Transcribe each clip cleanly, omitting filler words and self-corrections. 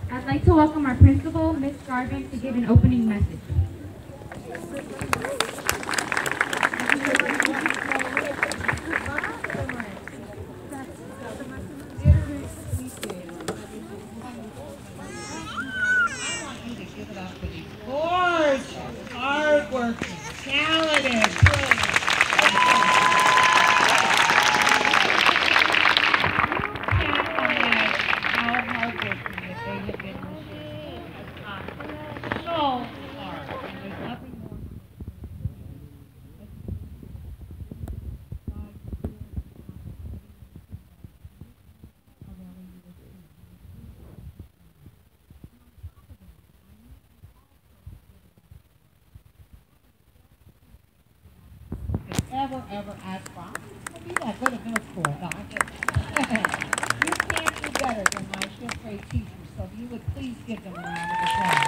I'd like to welcome our principal, Ms. Garvin, to give an opening message. Gorgeous, hardworking, talented, brilliant. How hardworking that they have been this year. So hard, and there's nothing more. Ever ask for. I'm going to be that good at middle school. No, I'm just, you can't do better than my fifth grade teachers, so if you would please give them a round of applause.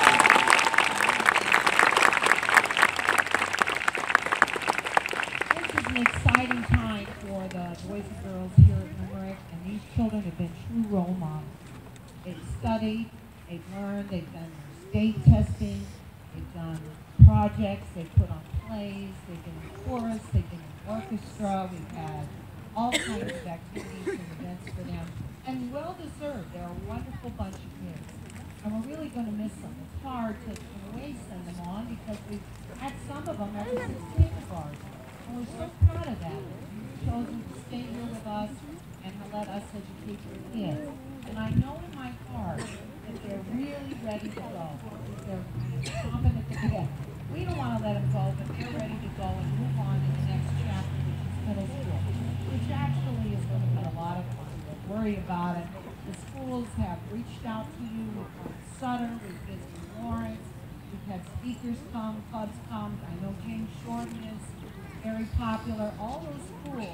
This is an exciting time for the boys and girls here at Limerick, and these children have been true role models. They've studied, they've learned, they've done their state testing, they've done projects, they've put on plays, they've been in chorus, they've been in orchestra, we've had all kinds of activities and events for them, and well deserved. They're a wonderful bunch of kids, and we're really going to miss them. It's hard to, in a way, send them on because we've had some of them ever since kindergarten, and we're so proud of that. You've chosen to stay here with us and to let us educate your kids, and I know in my heart that they're really ready to go. They're confident to get. We don't want to let them go, but they're ready to go and move on to the next chapter, which is middle school, which actually is going to be a lot of fun. Don't worry about it. The schools have reached out to you. We've gone to Sutter, we've visited Lawrence, we've had speakers come, clubs come. I know James Shorten is very popular. All those schools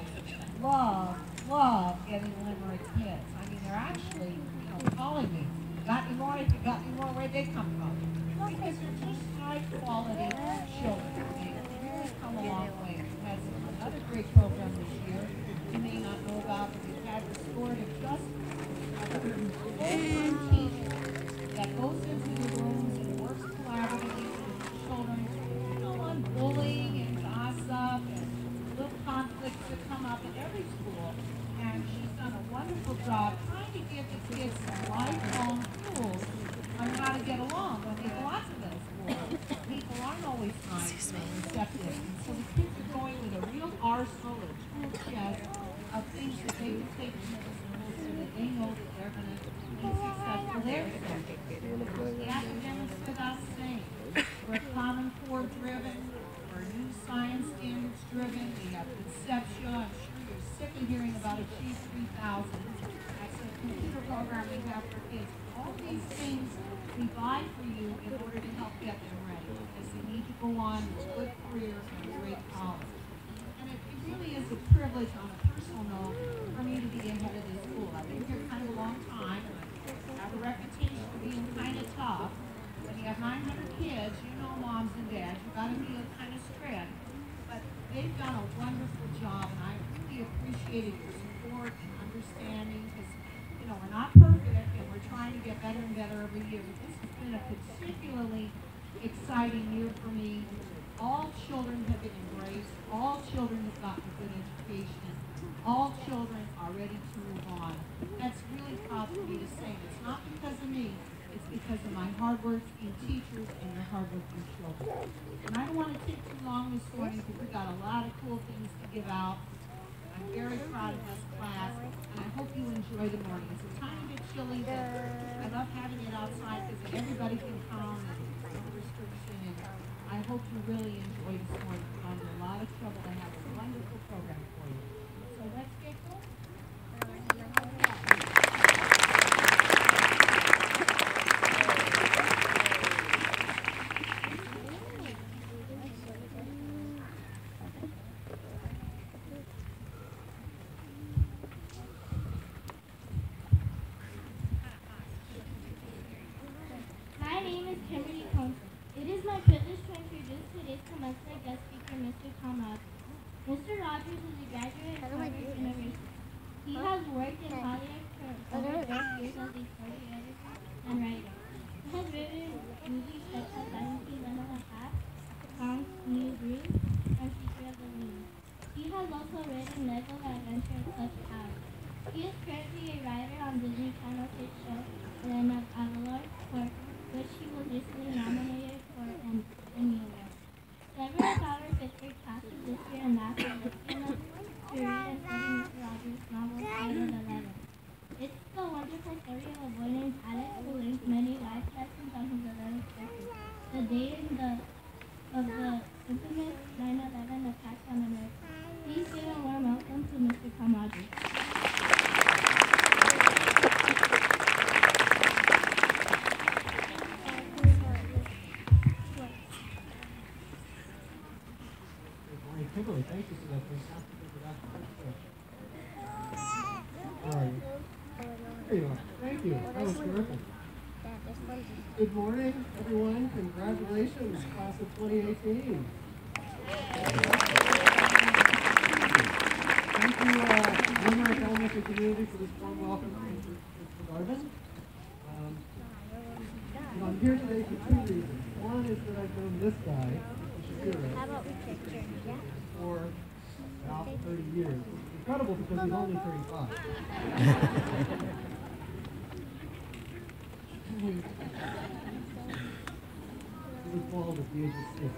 love getting Limerick kids. I mean, they're actually, calling me. Got any more? If you got any more, where'd they come from? Because they're just high quality children. They've really come a long way. We've had another great program this year you may not know about, but we've had restorative justice. Full-time teacher that goes into the rooms and works collaboratively with the children, on bullying and gossip and little conflicts that come up in every school. And she's done a wonderful job trying to give the kids some lifelong tools on how to get along when they go out to middle school. People aren't always nice and receptive. And so the kids are going with a real arsenal or tool chest of things that they can take to middle school so that they know that they're going to be successful there. The academics are about the same. We're Common Core driven. We're new science standards driven. We have Conceptia. I'm sure you're sick of hearing about Achieve 3000. That's a computer program we have for kids. All these things we buy for you in order to help get them ready because they need to go on to a good career and a great college. And it really is a privilege on a personal note for me to be a head of this school. I've been here kind of a long time and I have a reputation for being kind of tough. When you have 900 kids, you know moms and dads, you got to be kind of strict. But they've done a wonderful job and I really appreciated your support and understanding because we're not perfect and we're trying to get better and better every year. But this has been a particularly exciting year for me. All children have been embraced. All children have gotten a good education. All children are ready to move on. That's really proud for me to say. It's not because of me. It's because of my hardworking teachers and your hardworking children. And I don't want to take too long this morning because we've got a lot of cool things to give out. I'm very proud of this class, and I hope you enjoy the morning. It's a tiny bit chilly, but I love having it outside because everybody can come and no restriction. And I hope you really enjoy this morning. We're under a lot of trouble to have a wonderful program for you. So let's get going. Mr. Rogers is a graduate of Harvard University. He has worked in politics for over 30 years as a party editor and recently nominated for an Emmy Award. Several Dollar District classes this year and last were lucky enough to read and study Mr. Rogers' novel titled 11. It's the wonderful story of a boy named Alex who learns many life lessons on his 11th birthday, the day of the infamous 9/11 attack on America. Please give a warm welcome to Mr. Tom Rogers. Kimberly, thank you for that fantastic introduction. All right. There you are. Thank you. That was terrific. Good morning, everyone. Congratulations, class of 2018. Thank you, Limerick Elementary community, for this warm welcome to Mr. Garvin. I'm here today for two reasons. One is that I've known this guy, How about we picture? Yeah. for about 30 years. It's incredible because he's only 35. He was bald at the age of 6.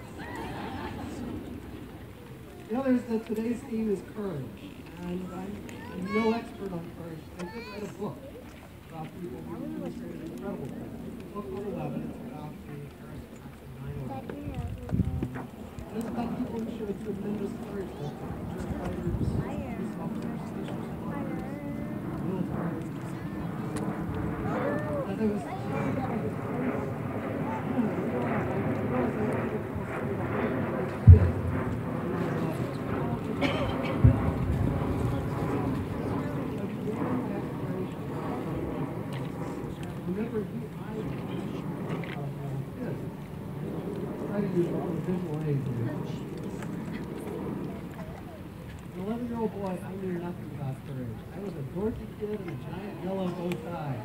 The other is that today's theme is courage, and I'm no expert on courage. I did write a book about people who demonstrated incredible courage. It's a book called 11. It's about the Paris attacks of 9/11. It's about people who showed tremendous courage, like firefighters, police officers, teachers, military. And there was remember, try to use all the visual aids. As an 11-year-old boy, I knew nothing about courage. I was a dorky kid in a giant yellow bow tie.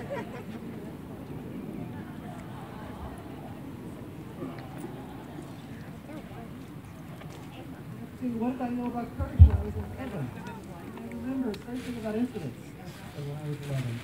See, what did I know about courage when I was 11? I remember searching about incidents when I was 11.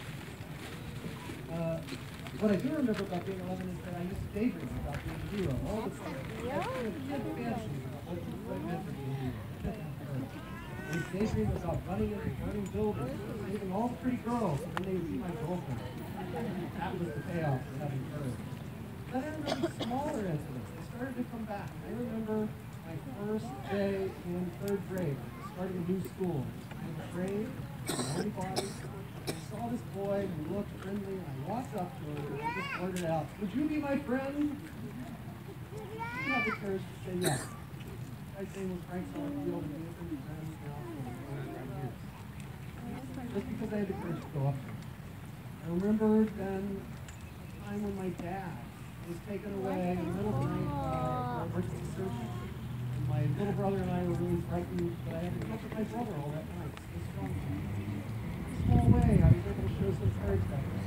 What I do remember about being 11 is that I used to daydream about being a hero all the time. I had fancies about what it meant to be a hero. I used to daydream about running into burning buildings, saving all the pretty girls, and then they would be my girlfriend. That was the payoff for having courage. Then I remember smaller incidents. They started to come back. I remember my first day in 3rd grade, starting a new school. I was afraid, everybody. I saw this boy who looked friendly, and I walked up to him and I just blurted out, "Would you be my friend?" He had the courage to say yes. My name was Frank Summerfield, and we have been friends now for 25 years. Just because I had the courage to go up to him. I remember then a time when my dad was taken away in the middle of the night for emergency surgery. And my little brother and I were really frightened, but I had to catch up my brother all that night. Stay strong. Small way, I was able to show some courage back then.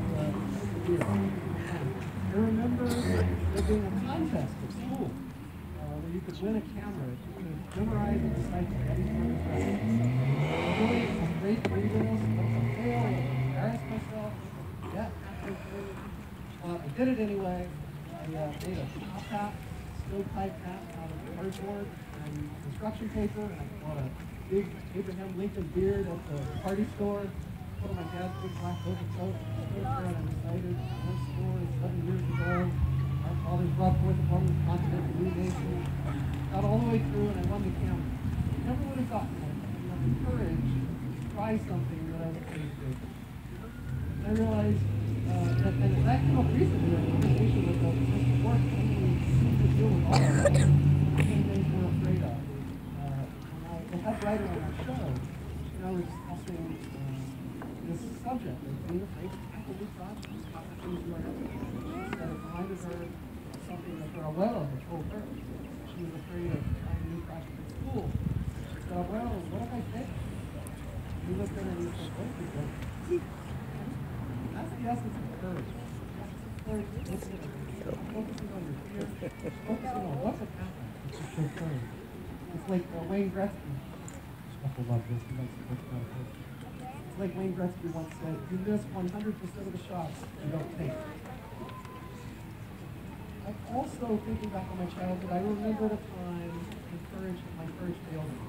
I remember there being a contest at school where you could win a camera if you could memorize and recite the Gettysburg Address. Really, some great readings, but I failed, I embarrassed myself, yeah, halfway through. I did it anyway. I made a top hat, stovepipe hat out of cardboard and construction paper, and I bought a big Abraham Lincoln beard at the party store. Put on my dad's big black overcoat. I stood there and I recited one story 7 years ago. Our fathers brought forth upon this continent a new nation. Got all the way through and I won the camera. Never would have gotten there. I had the courage to try something that I was afraid to do. I realized, and that came up recently in a conversation with the Mr. Work, somebody seemed to deal with all of that. Some things we're afraid of. The head writer on our show, I was discussing this subject of being afraid to tackle new projects, about the things you are interested in. She said it reminded her of something that her abuela had told her. She was afraid of trying a new project at school. She said, "Abuela, what if I fail?" He looked at her and he said, "What if you fail?" That's the essence of courage. Courage is listening to yourself, focusing on your fear, focusing on what could happen if you show courage. It's like Wayne Gretzky. People love this. He likes to talk about it. It's like Wayne Gretzky once said, "You miss 100% of the shots you don't take." also, thinking back on my childhood, I remembered a time when my courage failed me.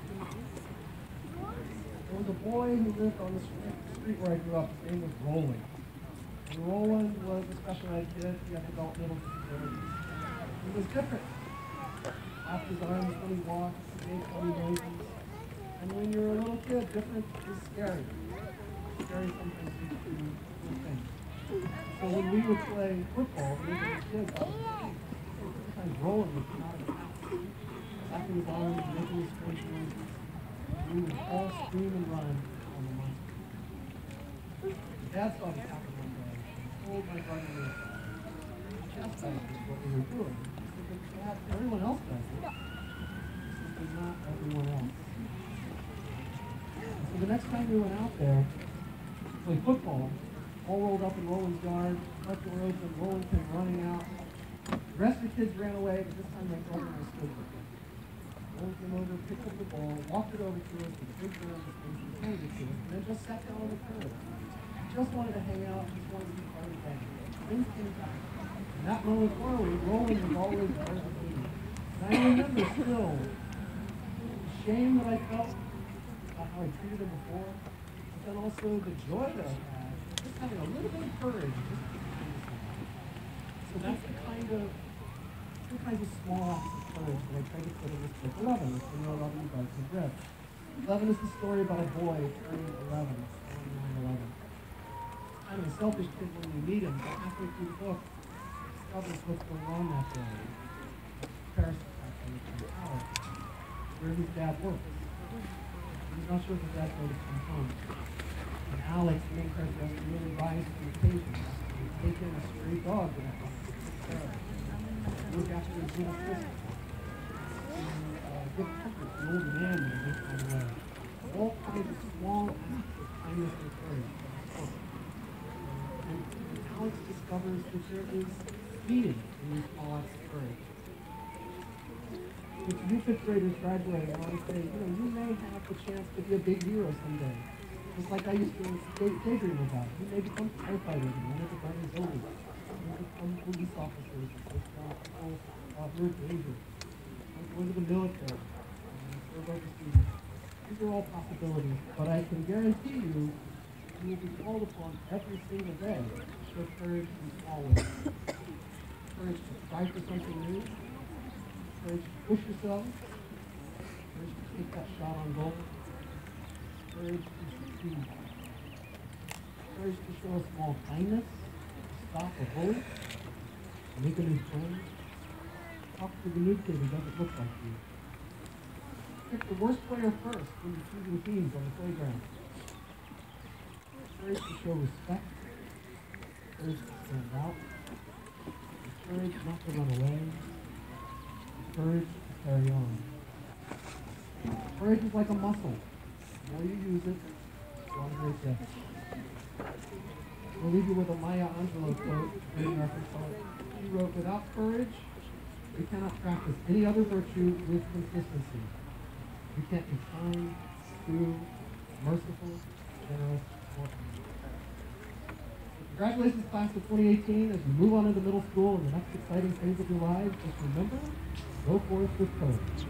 There was a boy who lived on the street where I grew up. His name was Roland. And Roland was a special ed kid. He had developmental disabilities. He was different. Flapped his arms when he walked. He made funny noises. And when you're a little kid, different is scary. It's scary sometimes to do cool things. So when we would play football, we were kids, sometimes Roland would come out of the house, flapping his arms, making his strange noises. We would all scream and run on the monster. Dad saw this happen one day and told my brother chastised what we were doing. He said, but Dad, everyone else does it. But not everyone else. And so the next time we went out there to play football, all rolled up in Roland's yard, front door open, Roland came running out. The rest of the kids ran away, but this time my brother and I stood with him. Roland came over, picked up the ball, walked it over to us, with a big girl in his face, and handed it to us, and then just sat down on the curb. He just wanted to hang out, just wanted to be part of the game. Things came back. And that moment forward, Roland was always part of the team. And I remember still the shame that I felt about how I treated him before, but then also the joy that I had, just having a little bit of courage. So that's the kind of small acts of courage that I try to put in this book. 11 is the year 11 you guys have read. 11 is the story about a boy turning 11, on 9/11. Kind of a selfish kid when you meet him, but halfway through the book, discovers what's going on that day. Paris actually from college, where his dad works. He's not sure if his dad's going to come home. And Alex, the main character, has to really rise to the occasion. He's taken a stray dog to the house. Look after his little sister. Give comfort to the old man that is on the way. All kinds of small acts of kindness and courage. And Alex discovers that there is meaning in these small acts of courage. If you fifth graders graduate, I want to say, you may have the chance to be a big hero someday. Just like I used to daydream about. You may become firefighters and one of the burning buildings. You may become police officers and people who are dangerous. Go into the military, serve overseas. These are all possibilities, but I can guarantee you, you will be called upon every single day to show courage in small ways. Courage to try for something new, courage to push yourself, courage to take that shot on goal, courage to succeed, courage to show a small kindness, to stop a bully, make a new friend. Talk to the new kid who doesn't look like you. Pick the worst player first when you're choosing teams on the playground. Courage to show respect. Courage to stand out. Courage not to run away. Courage to carry on. Courage is like a muscle. The more you use it, the stronger it gets. I'll leave you with a Maya Angelou quote in American poet. She wrote, "Without courage, we cannot practice any other virtue with consistency. We can't be kind, true, merciful, generous, or kind." Congratulations, class of 2018. As you move on into middle school and the next exciting phase of your lives, just remember, go forth with courage.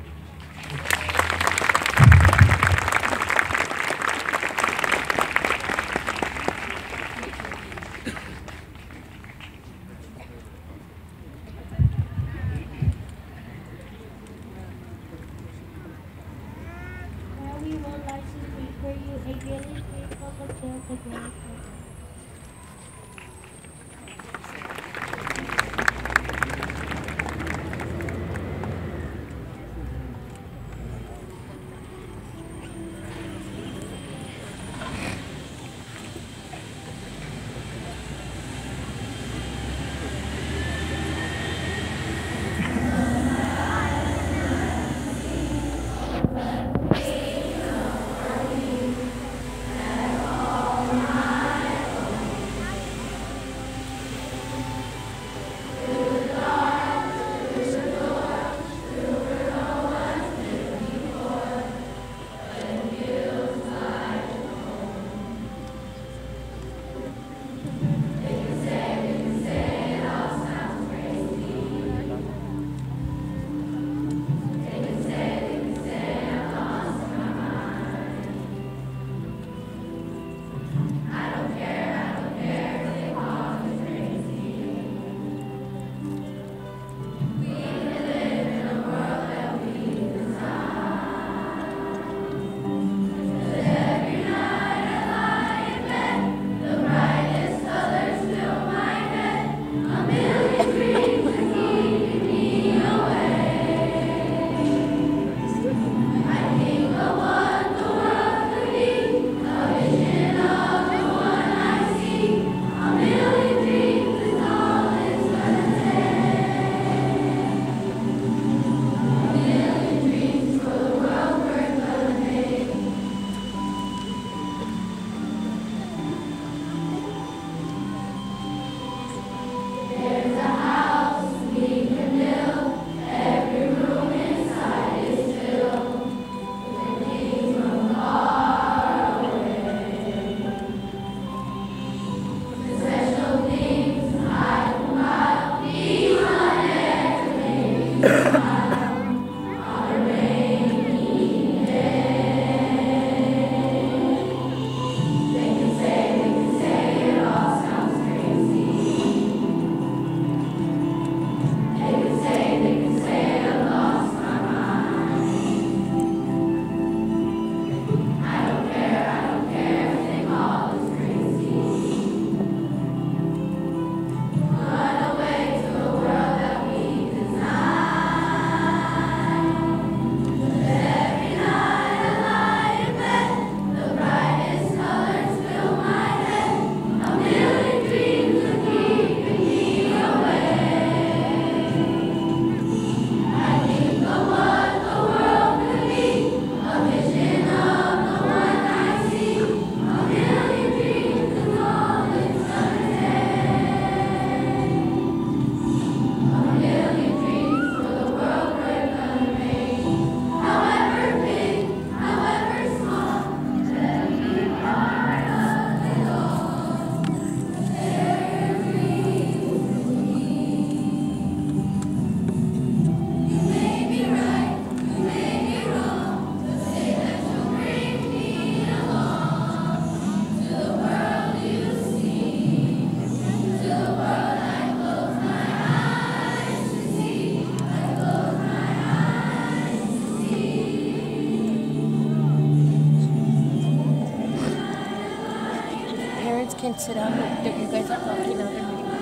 Parents can sit down. You guys are talking now.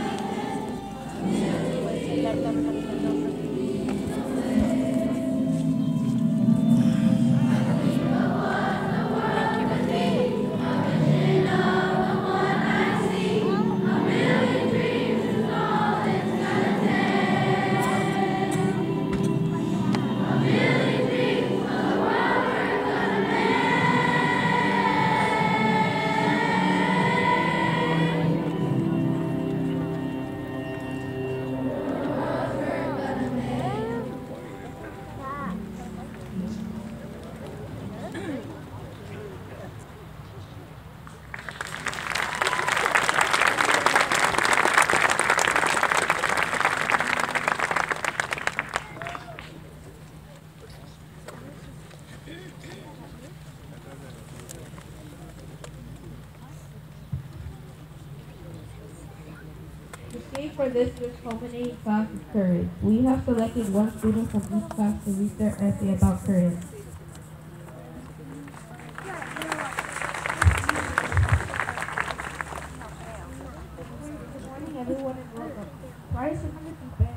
The theme for this year's culminating class is courage. We have selected one student from each class to read their essay about courage. Good morning, everyone, and welcome. Prior to the event,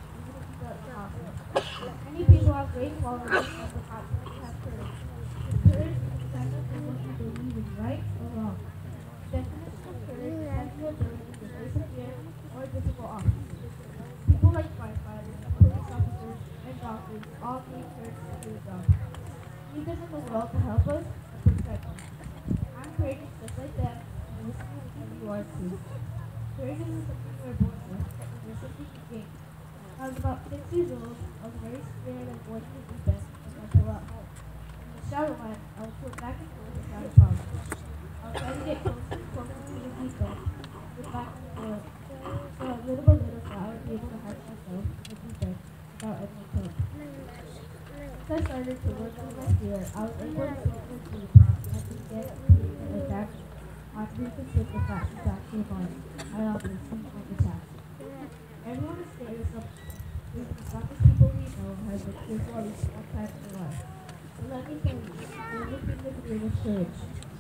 many people have great qualities of the confidence have courage. Courage is the kind of thing what you believe is right or wrong. Definition of courage is the ability to persevere or difficult obstacles. People like firefighters, police officers, and doctors all need courage to do the job. Need them in the world to help us and protect us. I'm courageous just like them, and listening to you are too. Courage isn't something we're born with, it's something you gain. I was about 6 years old. I was very scared of going to the deep end and I fell at home. In the shallow end, I was put back and forth without a problem. I was trying to get closer and closer to the deep end, with back and forth. So little by little, so I would be able to hide myself in the deep end without any help. Once I started to work through my fear, I was able to see the deep and to get and adapt on reasons with the fact that I always see on the task. Everyone is scared of something. Even the strongest people we know have been fearful at least one time in their life. But let me tell you, the only thing that can give us courage.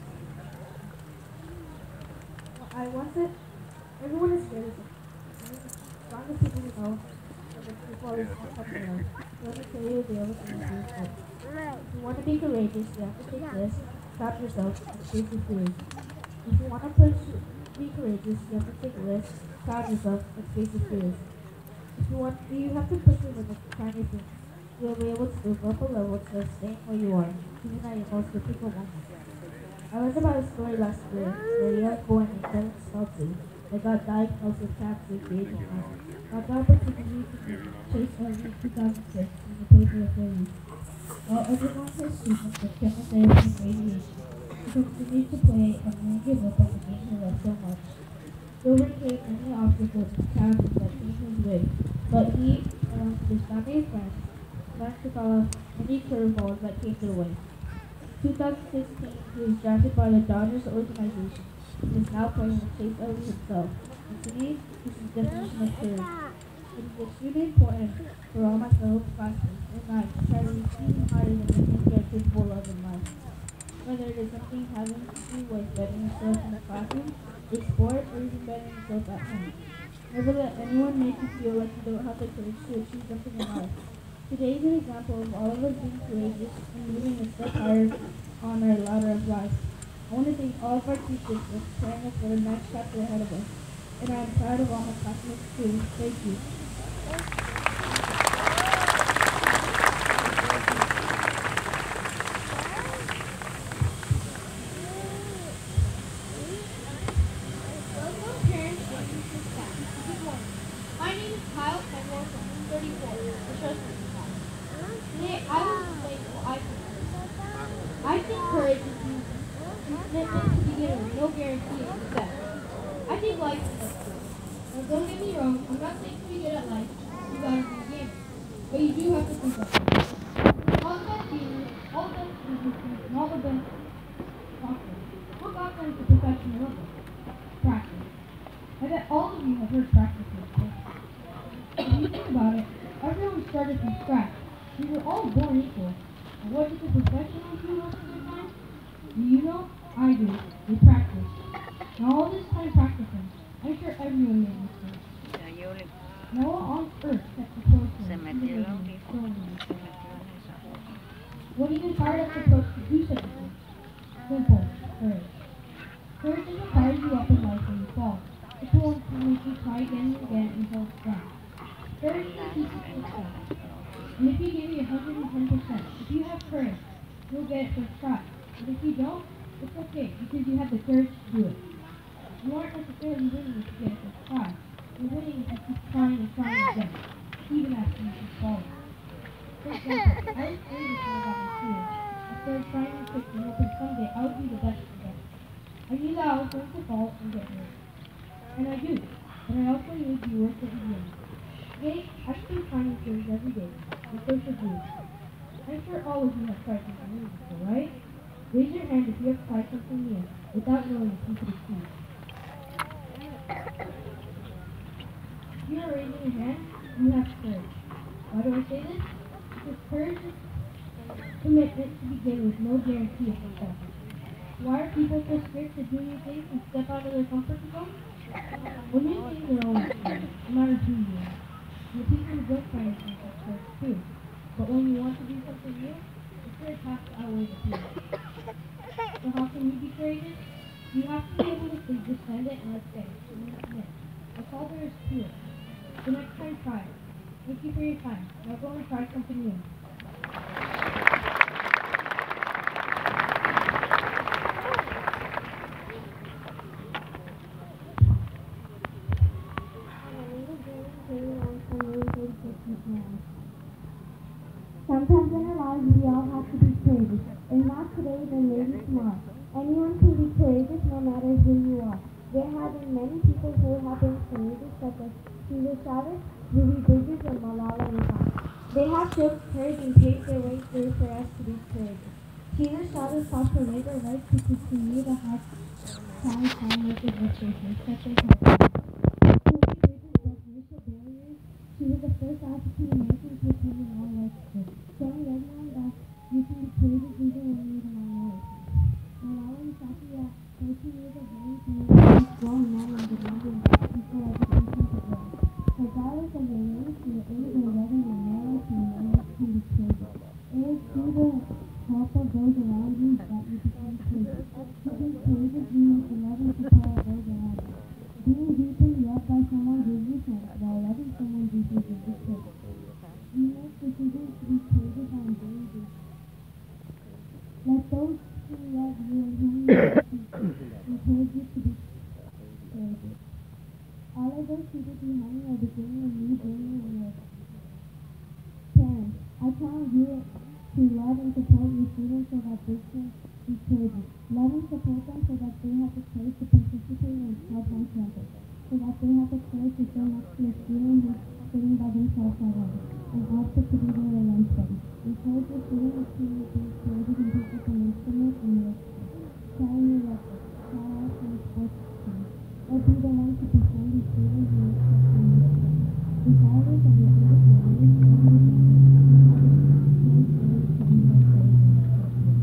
I once said, everyone is scared of something. Even the strongest people we know have been fearful at least one time in their life. So let me tell you the only thing that can give us courage. If you want to be courageous, you have to take risks, stop yourself, and face your fears. If you want to be courageous, you have to take risks, proud yourself, and face your fears. If you have to push your limits to try new things. You'll be able to move up a level instead of staying where you are, even at your most difficult moments. I learned about a story last year where a young boy named Dylan Smelty that got diagnosed with cancer at the age of 9. Got the opportunity to chase early in 2006 when he played for the Phillies. While undergoing his treatment with chemotherapy and radiation, he continued to play and didn't give up on the game he loved so much. He overcame many obstacles and challenges that came his way, but he, along with his family and friends, basketball, any curveballs that came their way. 2016, he was drafted by the Dodgers organization and is now playing with Chase Elliott himself. And to me, this is the definition of courage. It is extremely important for all my fellow classmates and I to try to reach even higher than we think we are capable of in life. Whether it is something having to do with bettering yourself in the classroom, a sport, or even bettering yourself at home. Never let anyone make you feel like you don't have the courage to achieve something in life. Today is an example of all of us being courageous and moving a step higher on our ladder of life. I want to thank all of our teachers for preparing us for the next chapter ahead of us. And I am proud of all my classmates too. Thank you. Welcome, parents and teachers staff. Good morning. My name is Kyle Kenmore from Room 34, the Trust class. Today, I will explain what I think courage is. I think courage is using commitment to begin with, no guarantee of success. I think life is like this. Now, don't get me wrong, I'm not saying to be good at life, you gotta be a gamer. But you do have to think of it. All the best gamers, all the best businessmen, and all the best doctors. What got them to professional level? Practice. I bet all of you have heard practice before. If you think about it, everyone started from scratch. We were all born equal. And what did the professionals do most of the time? Do you know? I do. They practice. Now all this time practicing, I'm sure everyone made mistakes. No one on earth kept the course what even fired up the coach to do such a thing? Simple. Courage. Courage doesn't fire you up in life when you fall. It's the one to make you try again and again until it's done. Courage is keep you success. And if you give me 110%, if you have courage, you'll get it first try. But if you don't, it's okay because you have the courage to do it. You aren't necessarily winning if you get it first try. You're winning if you keep trying and trying again, even after you keep falling. For example, I was afraid before I got my career. I started trying and quickly, hoping someday I would be the best again. I knew that I was going to fall and get hurt. And I do. But I also knew it'd be worth it in the end. Today, I still find courage every day, and so should you. I'm sure all of you have tried something new before, right? Raise your hand if you have tried something new, without knowing if you could achieve. If you are raising your hand, you have courage. Why do I say this? Because courage is commitment to begin with no guarantee of success. Why are people so scared to do new things and step out of their comfort zone? Well, new things are always scary, no matter who you are. The people who don't try new things have courage too. But when you want to do something new, the courage has to outweigh the fear. So how can you be courageous? You have to be able to defend it and let go, and then commit. That's all there is to it. The next time, try it. Thank you for your time. Now go and try something new. Sometimes in our lives we all have to be courageous. If not today, then maybe tomorrow. Anyone can be courageous no matter who you are. There have been many people who have been courageous, such as Caesar Chavez, Ruby Bridges, and Malala Yousafzai. They have showed courage and paved their way through for us to be courageous. Caesar Chavez fought for labor rights to continue to have farm workers restrictions, such as health. Ruby Bridges broke racial barriers. She was the first African American to attend an all-white school, showing everyone that you can be courageous even when you're the minority. Malala Yousafzai, at 14 years of age, made a strong man and demanding that equal education to girls. Regardless of your race, your age, or whether you're male or female, you can be courageous. It is through the help of those around you that you become courageous. To be courageous means to love and support those around you. Being deeply loved by someone gives you strength, while loving someone deeply gives you courage. You make decisions to be courageous on a daily basis. Let those who love you and whom you love encourage you to be courageous. All of those people behind you are beginning a new journey in life. Parents, I challenge you to love and support your students so that they can be courageous. Love and support them so that they have the courage to participate in clubs on campus, so that they have the courage to stand next to a student who's sitting by themselves alone. asked us to be there at lunch time. We encouraged the students to be creative and pick up an instrument and work. Try new lessons. Try out some sports teams. Or be the one to perform the students and expressing themselves. Regardless of your age, knowledge, or understanding, no stories to be more creative and expressive.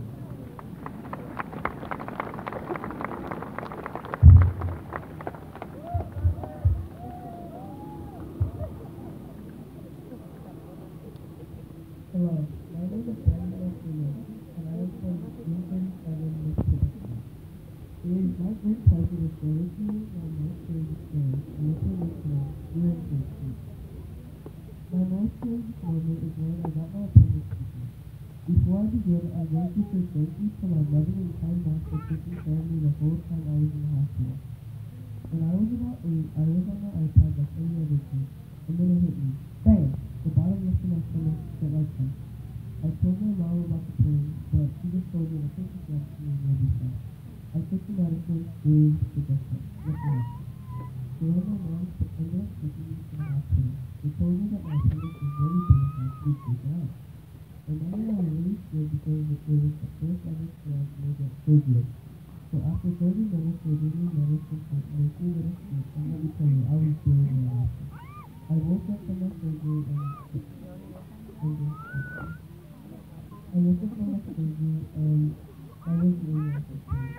Hello, my name is Daniel Freeman, and I am from Lincoln, Mississippi. It is my great pleasure to share with you my most favorite experience and information here in Kingston. My most favorite moment is when I got my appendix treatment. Before I begin, I want to say thank you to my loving and kind mom for taking care of me the whole time I was in the hospital. When I was about 8, I was on my iPad like any other kid, and then it hit me. Bam! The bottom left of my stomach felt like that. I told my mom about the pain, but she just told me to take the drugs and it will be fine. I took the medicine, breathed, the doctor. Nothing else. So when my mom ended up taking me to the hospital, they told me that my appendix was really big and had to be taken out. My mom and I were really scared because it was the first ever chance to get surgery. So after 30 minutes, they gave me medicine to make me a little sleep, and let me tell you, I was doing really awesome. I woke up from my surgery and I was really awesome.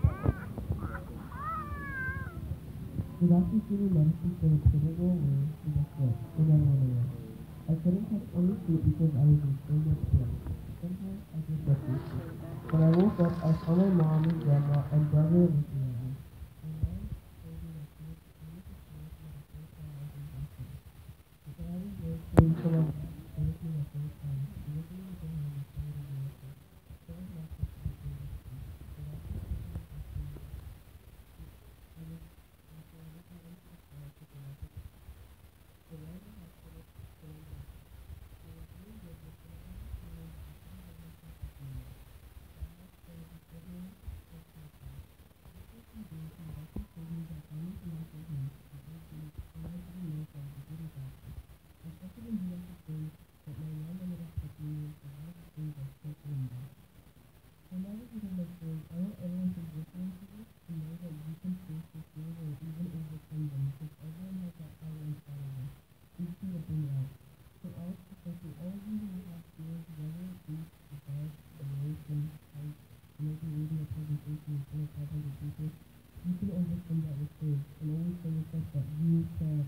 The doctors gave me medicine for a pivotal away, and guess what? It never went away. I couldn't catch any sleep because I was in so much pain. Sometimes I just got sleepy. When I woke up, I saw my mom and grandma and brother looking at me. My mom told me that she was trying to see me for the first time I was in hospital. But I was there praying for my mom to thank me the first time. She looked at me again and told me to do it. So I was not supposed to be doing this. The doctor told me to ask me. I was after I looked at him, I took a look at him. The man in the hospital told me that they were doing good with me, and I couldn't get myself up to me. So I asked them to give me a chance. What they can do is the doctor told me that I need to look at him, and I didn't know if I was a good doctor. I started to do other things, but my mom ended up taking me into a lot of things I can't remember. When I was in the school, I want everyone to listen to this and know that you can face your fears or even overcome them because everyone has that power inside of them. You just need to bring it out. So especially all of you who have fears, whether it be the dark, the race, and height, and maybe reading a presentation in front of 500 people, you can overcome that with courage and always tell yourself that you can.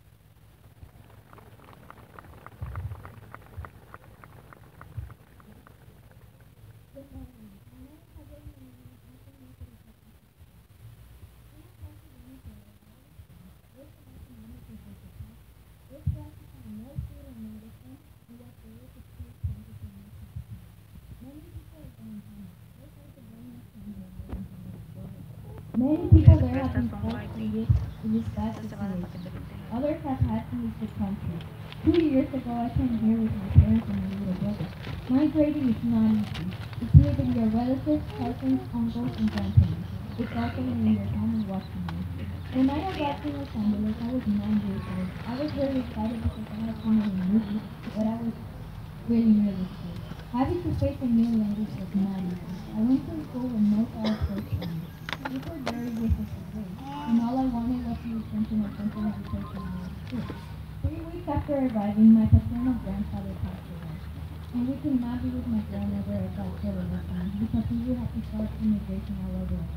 Many people there have been forced in this bad situation. Others have had to leave the country. 2 years ago, I came here with my parents and my little brother. Migrating is not easy. It's leaving your relatives, cousins, uncles, and grandparents. It's also leaving your home and watching you. When I arrived in Los Angeles, I was 9 years old. I was very excited because I had seen it in movies, but I was really scared. Having to face a new language was not easy. I went to school with no child first. These were very difficult days, and all I wanted was the attention of something education in school. 3 weeks after arriving, my paternal grandfather passed away, and we could not be with my grandmother at that celebration because we would have to start immigration all over again.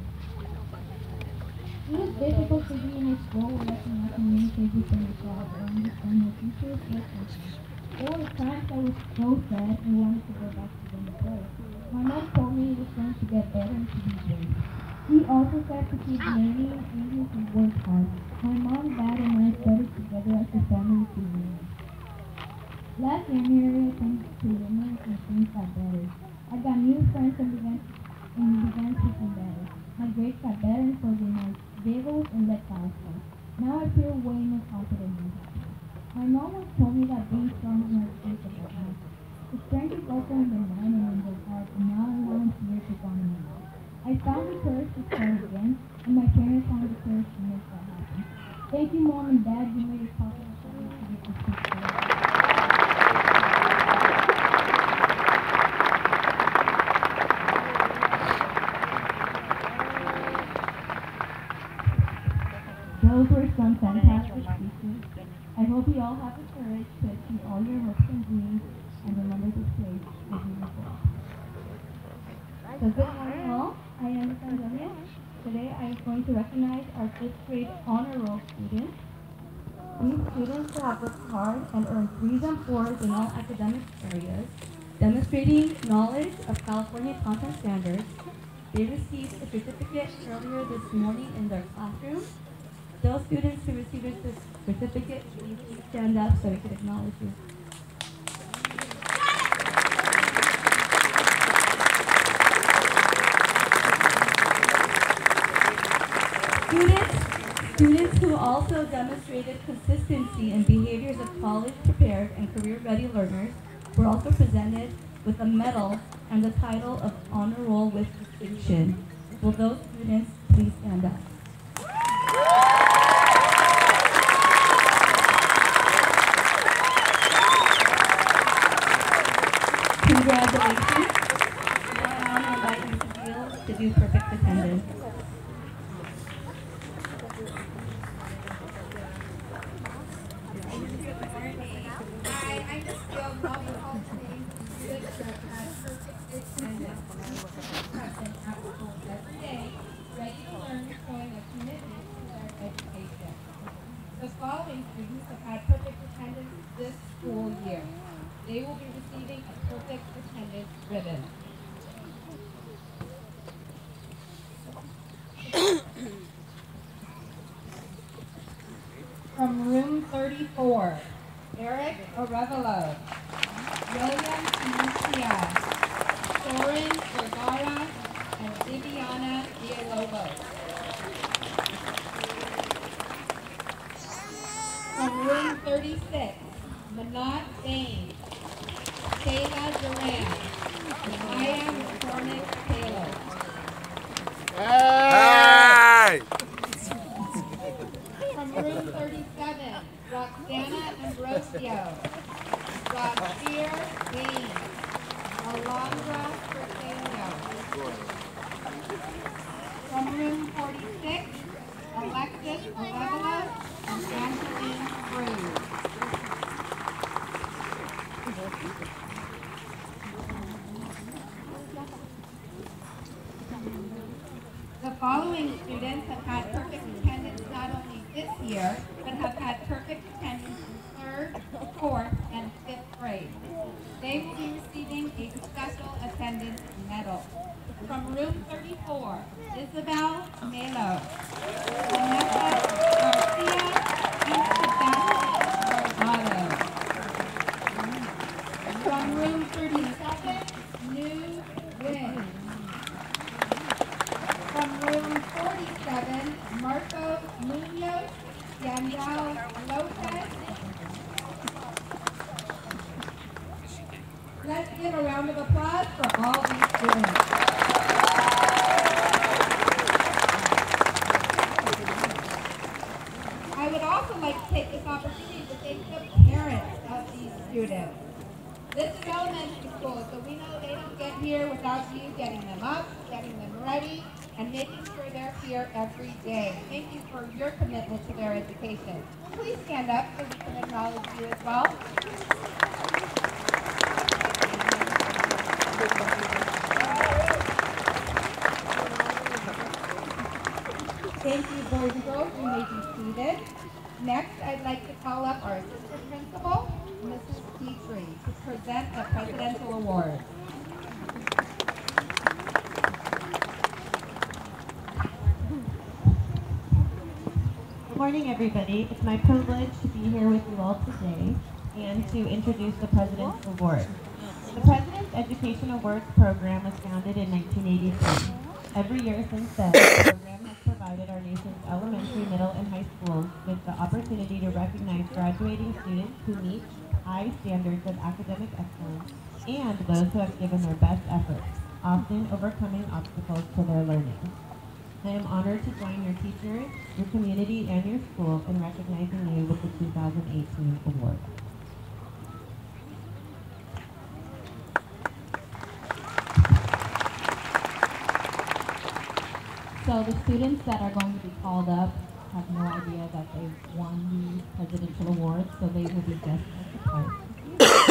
It was difficult to be in a school where I cannot communicate with my child or understand my teachers or coaches. There were times I was so sad and wanted to go back to them as well. My mom told me it was going to get better and to be brave. She also said to keep learning English and work hard. My mom, dad, and I studied together as a family reunion. Last January, I came to Limerick and things got better. I got new friends and began speaking better. My grades got better and so did my giggles and let faster. Now I feel way more confident and happy. My mom once told me that being strong is not just about muscle. The strength is also in the mind and in the heart, and now I want to hear it on me. I found the courage to start again, and my parents found the courage to make that happen. Thank you, Mom and Dad. You made it possible for me to get this picture. I hope you all have the courage to achieve all your hopes and dreams and remember to stay as you move forward. So good morning all. I am Miss Angelia. Today I am going to recognize our 5th grade honor roll students. These students have worked hard and earned 3s and 4s in all academic areas, demonstrating knowledge of California content standards. They received a certificate earlier this morning in their classroom. Those students who received this certificate, please stand up so we can acknowledge you. Students who also demonstrated consistency in behaviors of college-prepared and career-ready learners were also presented with a medal and the title of Honor Roll with Distinction. Will those students please stand up? Congratulations. Now I'm inviting Mrs. Fields to do perfect attendance. I just feel multiple things students that had perfect attendance. Present at school every day, ready to learn, showing a commitment to their education. The following students have had perfect attendance this school year. They will be receiving a perfect attendance ribbon. From room 34, Eric Arevalo, William Murcia, Soren Vergara, and Viviana Villalobos. From room 36, Manat Bain, Kayla Duran, and I am McCormick Taylor. Hey! From room 37, Roxana Ambrosio, Roger Bain, Alondra Cortelio. From room 46, Alexis Arevalo and Angeline Cruz. The following students have had perfect attendance not only this year, but have had perfect attendance in 3rd, 4th, and 5th grade. They will be receiving a special attendance medal. From room 34, Isabel Melo, Vanessa Garcia, and Sebastian Barbado. From room 37, New Win. From room 47, Marco Munoz, Danielle Lopez. Let's give a round of applause for all these students. I would also like to take this opportunity to thank the parents of these students. This is elementary school, so we know they don't get here without you getting them up, getting them ready, and making sure they're here every day. Thank you for your commitment to their education. Please stand up so we can acknowledge you as well. Thank you, boys and girls. You may be seated. Next, I'd like to call up our assistant principal, Mrs. Petrie, to present the Presidential Award. Good morning, everybody. It's my privilege to be here with you all today and to introduce the President's Award. The President's Education Awards program was founded in 1983. Every year since then, the program has provided our nation's elementary, middle, and high schools with the opportunity to recognize graduating students who meet high standards of academic excellence and those who have given their best efforts, often overcoming obstacles to their learning. I am honored to join your teachers, your community, and your school in recognizing you with the 2018 award. So the students that are going to be called up have no idea that they won the presidential award, so they will be just as surprised.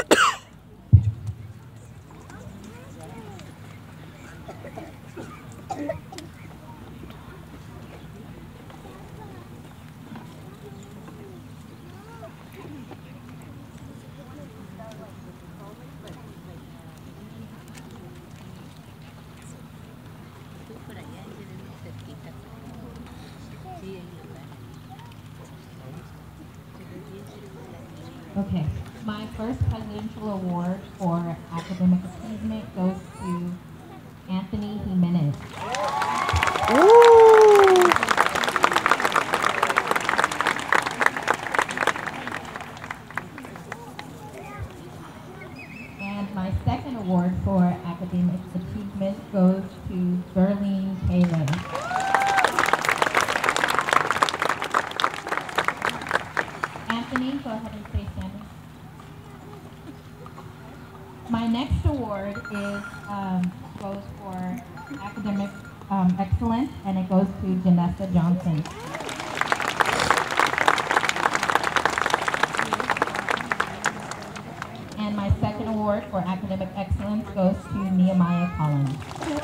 Okay, my first presidential award for academic achievement goes to Anthony Jimenez. And my second award for academic achievement goes to Berlene Taylor. Anthony, go ahead and stay standing. My next award is goes for academic excellence, and it goes to Janessa Johnson. And my second award for academic excellence goes to Nehemiah Collins.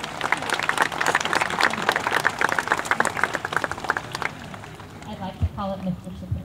I'd like to call it Mr. Shapiro.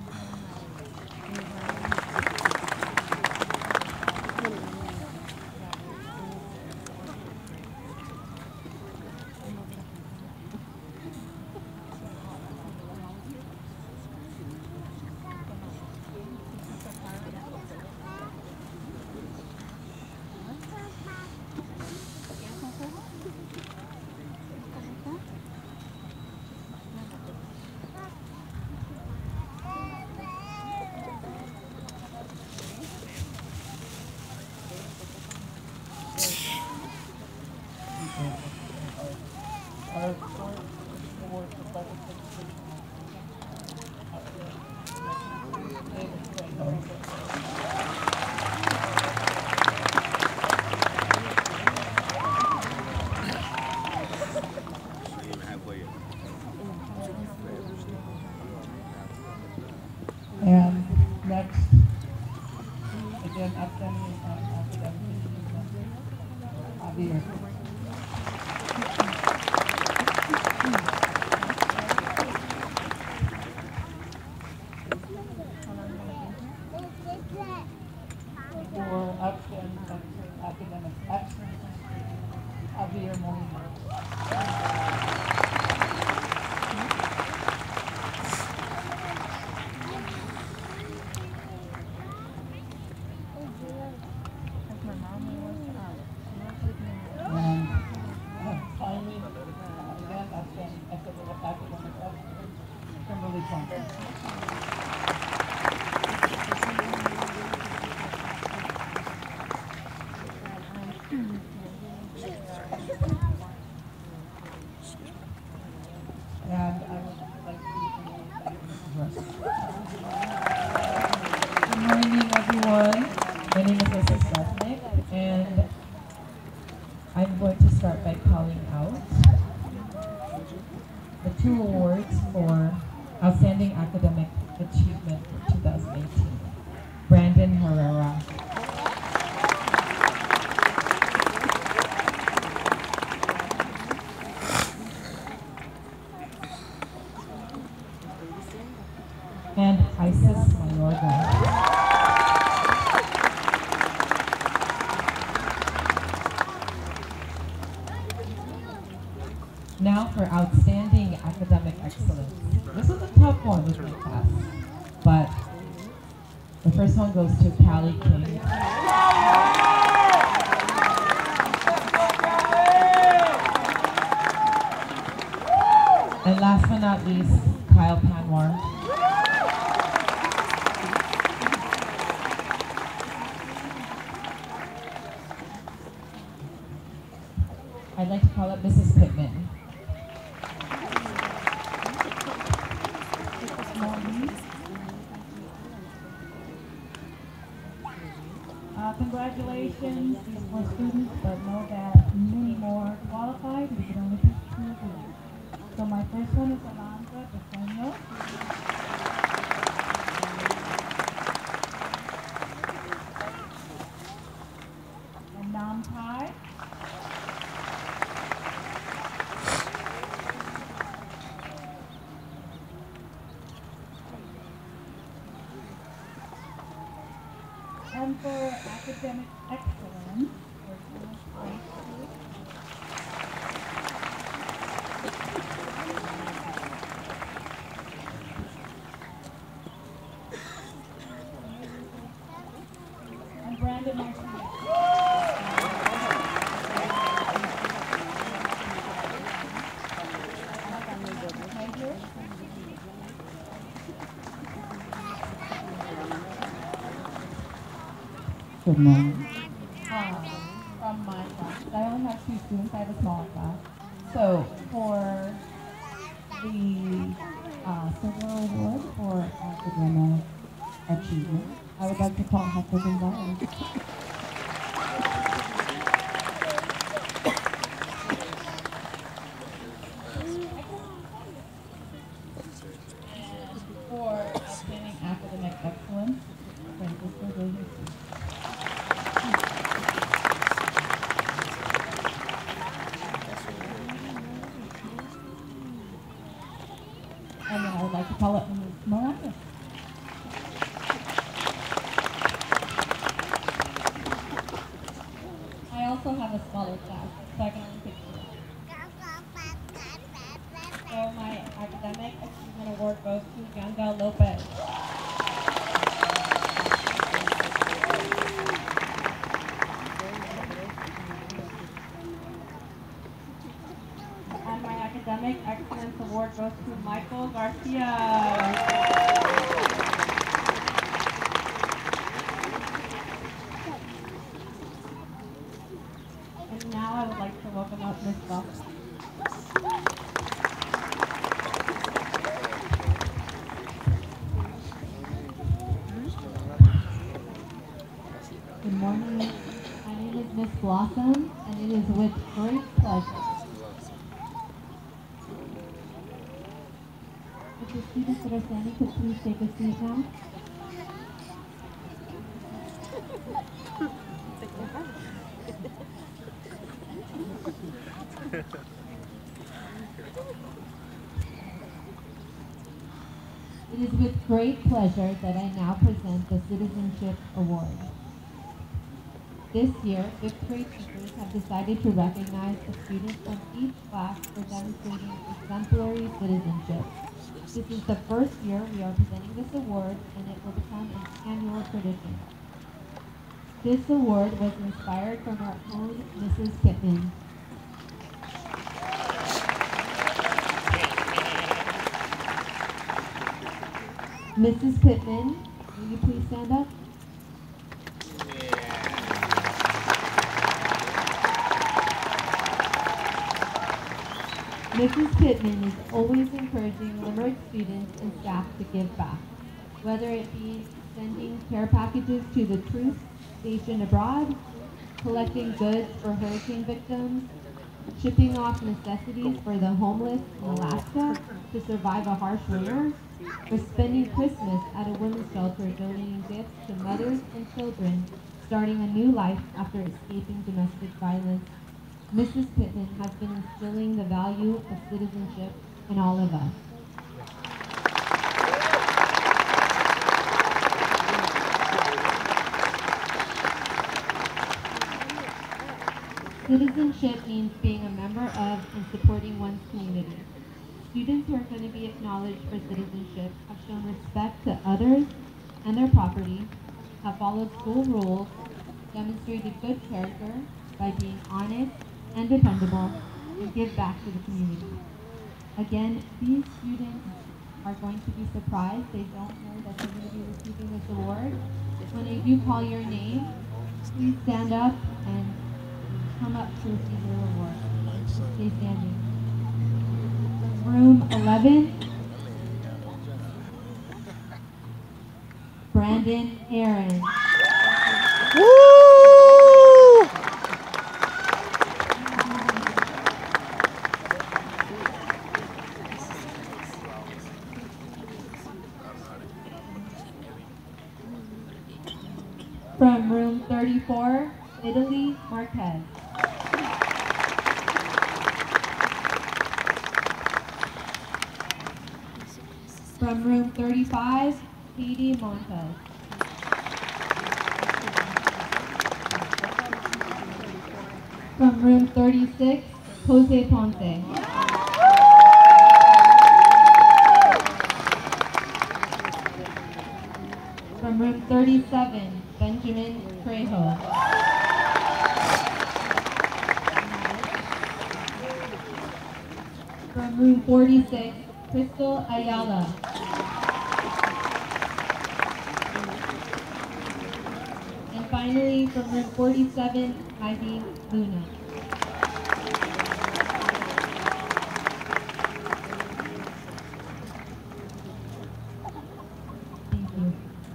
And next, again, outstanding academic achievement, Javier. For outstanding academic excellence, Javier Molina. And finally, again, outstanding academic excellence, Kimberly Thompson. And I would like to thank Mrs. Russ. Good morning, everyone. My name is Mrs. Resnick, and I'm going to start by calling out the two awards for Outstanding Academic Achievement for 2018. Brandon Herrera. And Isis Mayorga. Now for outstanding academic excellence. This is a tough one with my class, but the first one goes to Callie King. And last but not least, Kyle Panwar. I'd like to call up Mrs. Pittman. Congratulations, these 4 students, but know that many more qualified. We can only pick 2 of them. So my first one is Alondra Yesenia. And Nam Pai. And for academic excellence, for Thomas High School, and Brandon Martinez. Good morning. From my class, I only have 2 students. I have a small class. So for the silver award for academic achievement, I would like to call Hector Gonzalez. And for outstanding academic excellence, Francisco Davis. And then I would like to call up Ms. Morales. I also have a smaller class, so I can only pick 2. So my academic achievement award goes to Yandel Lopez. And my academic excellence award goes to Michael Garcia. And now I would like to welcome up Ms. Buff. Good morning. My name is Miss Blossom, and it is with great pleasure. If the students that are standing could please take a seat now. It is with great pleasure that I now present the Citizenship Award. This year, 5th grade teachers have decided to recognize a student from each class for demonstrating exemplary citizenship. This is the first year we are presenting this award, and it will become an annual tradition. This award was inspired from our own Mrs. Pittman. Mrs. Pittman, will you please stand up? Mrs. Pittman is always encouraging Limerick students and staff to give back, whether it be sending care packages to the troops stationed abroad, collecting goods for hurricane victims, shipping off necessities for the homeless in Alaska to survive a harsh winter, or spending Christmas at a women's shelter donating gifts to mothers and children starting a new life after escaping domestic violence. Mrs. Pittman has been instilling the value of citizenship in all of us. Citizenship means being a member of and supporting one's community. Students who are going to be acknowledged for citizenship have shown respect to others and their property, have followed school rules, demonstrated good character by being honest and dependable, and give back to the community. Again, these students are going to be surprised. They don't know that they're going to be receiving this award. When I do call your name, please stand up and come up to receive your award. Stay standing. Room 11, Brandon Aaron. From room 34, Italy Marquez. From room 35, Katie Montes. From room 36, Jose Ponce. From room 37, Benjamin Trejo. From room 46, Crystal Ayala. And finally, from room 47, Ivy Luna. Thank you.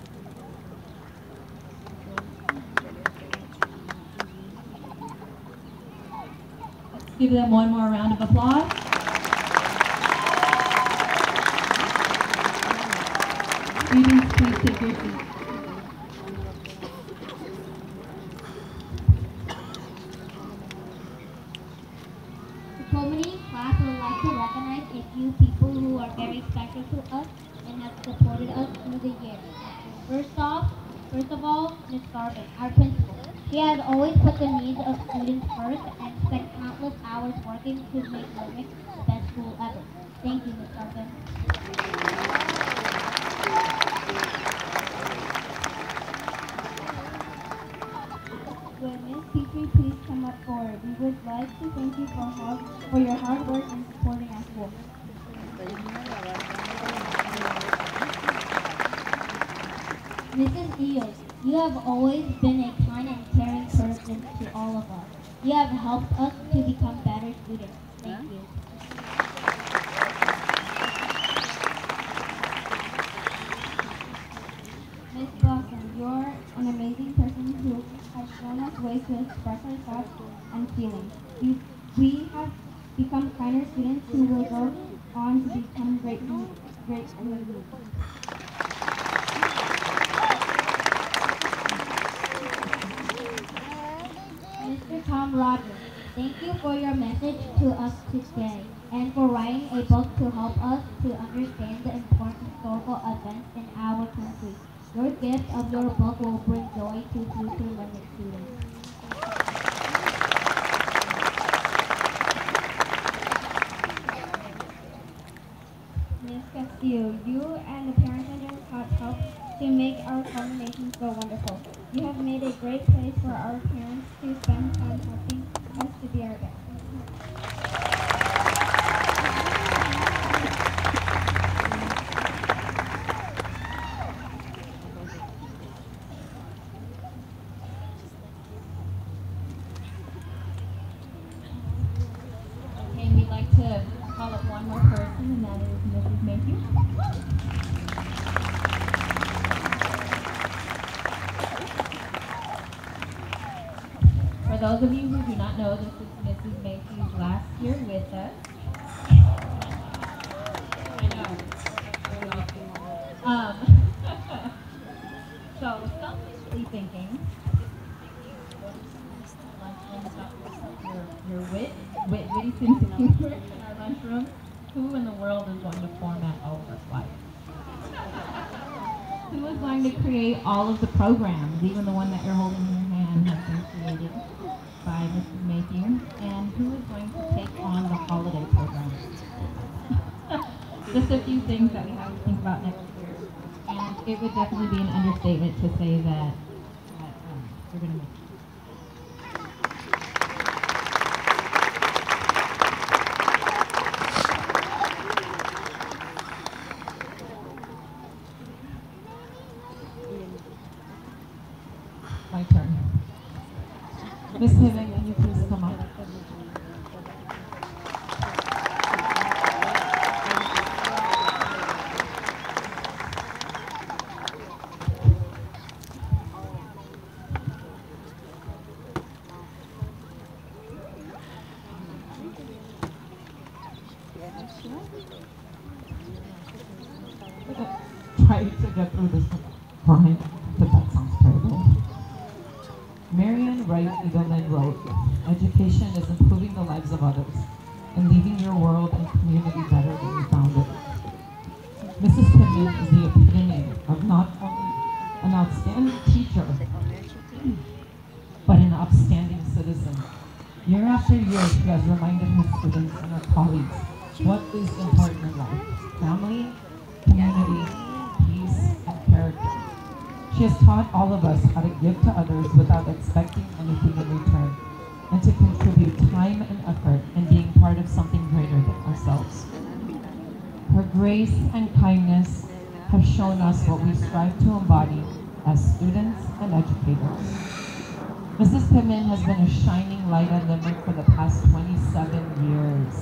Let's give them one more round of applause. Students, please take your seats. Comedy class would like to recognize a few people who are very special to us and have supported us through the years. First of all, Ms. Garvin, our principal. She has always put the needs of students first and spent countless hours working to make Limerick the best school ever. Thank you, Ms. Garvin. Will Ms. Petrie please come up forward? We would like to thank you for your hard work in supporting our school. Mrs. Diaz, you have always been a kind and caring person to all of us. You have helped us to become better students. Thank you. Ms. Blossom, you're an amazing person who has shown us ways to express our thoughts and feelings. We have become kinder students who will go on to become great students. Mr. Tom Rogers, thank you for your message to us today and for writing a book to help us to understand the important historical events in our country. Your gift of your book will bring joy to future Limerick students. Ms. Castillo, you and the parent center have helped to make our combinations go wonderful. You have made a great place for our parents to spend time helping us to be our best. Okay, we'd like to call up one more person, and that is Mrs. Mayhew. For those of you who do not know, this is Mrs. Mayhew's last year with us. I know. So, selfishly thinking, your witty sense of humor in our lunchroom, who in the world is going to format all of our slides? Who is going to create all of the programs, even the one that you're holding in your hand has been created by Mrs. Mayhew, and who is going to take on the holiday program? Just a few things that we have to think about next year, and it would definitely be an understatement to say that we're going to make it. My turn. Miss Hiving, can you please come up? Try to get through this crying, but that sounds terrible. Marian Wright Eagleman wrote, "Education is improving the lives of others and leaving your world and community better than you found it." Mrs. Pittman is the epitome of not only an outstanding teacher, but an upstanding citizen. Year after year, she has reminded her students and her colleagues what is important in life: family, community, peace, and character. She has taught all of us how to give to others without expecting anything in return, and to contribute time and effort in being part of something greater than ourselves. Her grace and kindness have shown us what we strive to embody as students and educators. Mrs. Pittman has been a shining light at Limerick for the past 27 years.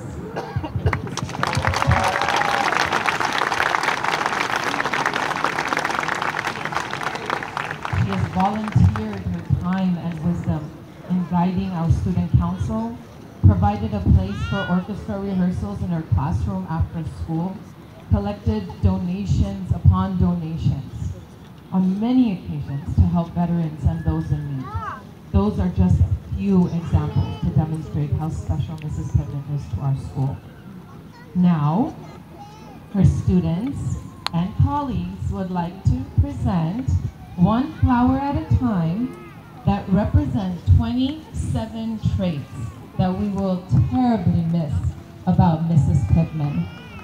She has volunteered her time and wisdom in guiding our student council, provided a place for orchestra rehearsals in her classroom after school, collected donations upon donations on many occasions to help veterans and those in need. Those are just a few examples to demonstrate how special Mrs. Pittman is to our school. Now, her students and colleagues would like to present one flower at a time that represent 27 traits that we will terribly miss about Mrs. Pittman.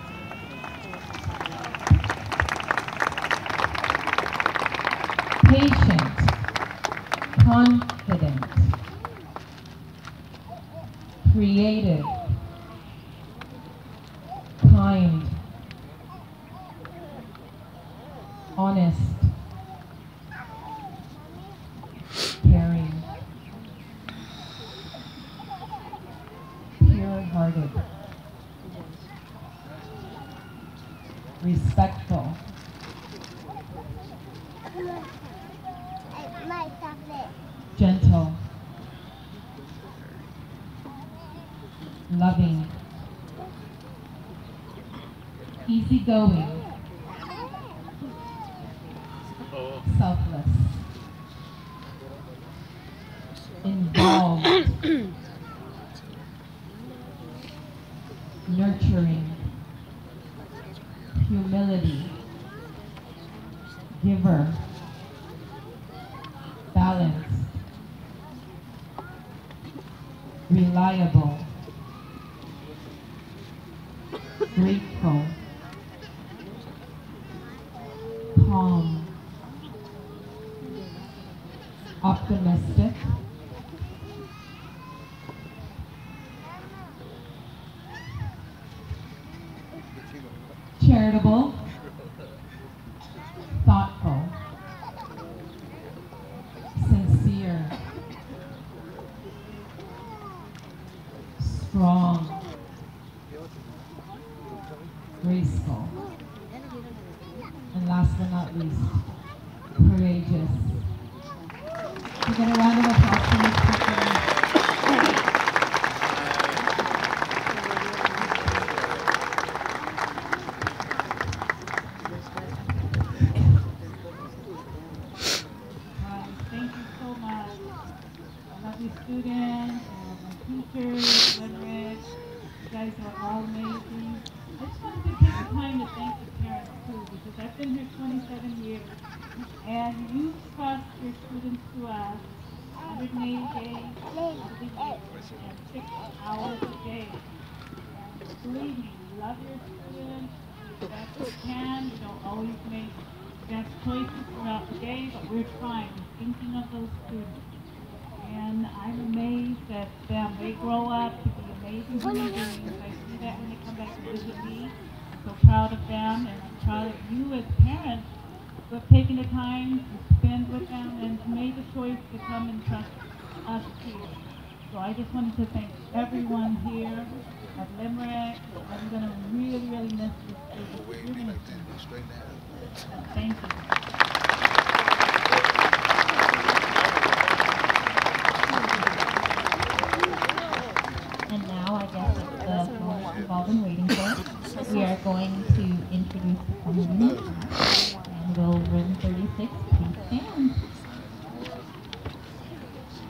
Patient, confident, creative, kind, honest, caring, pure-hearted, respectful, gentle, loving, easygoing, selfless, involved, nurturing, humility, giver, balanced, reliable, grateful, calm, optimistic, charitable, thoughtful, sincere, strong, graceful, and last but not least, courageous. We get a round of applause for Ms. Pittman. Thank you so much. I love you students, my teachers, Limerick. You guys are all amazing. I just wanted to take the time to thank the parents too, because I've been here 27 years, and you trust your students to us 180 days out of the year and 6 hours a day. And believe me, we love your students. We do the best we can. We don't always make the best choices throughout the day, but we're trying, thinking of those students. And I'm amazed at them. They grow up to be amazing human beings. I see that when they come back to visit me. I'm so proud of them, and I'm proud of you as parents who have taken the time to spend with them and made the choice to come and trust us here. So I just wanted to thank everyone here at Limerick. I'm going to really, really miss this student. You're going to miss them. Thank you. And now I guess it's the moment we've all been waiting for. We are going to introduce the community and we'll room 36, please stand.